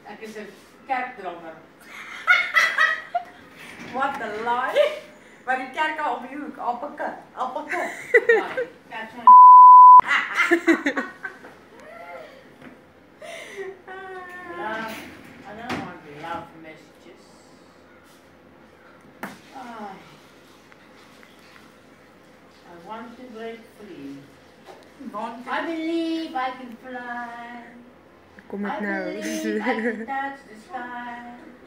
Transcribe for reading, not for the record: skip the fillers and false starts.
Ek is 'n kerkdronger. What a lie. Maar die kerk al op die hoek, appelke. Ja, kerk so. Love. I don't want love messages. I want to break free. I believe I can fly. Kom het I nou. believe I can touch the sky.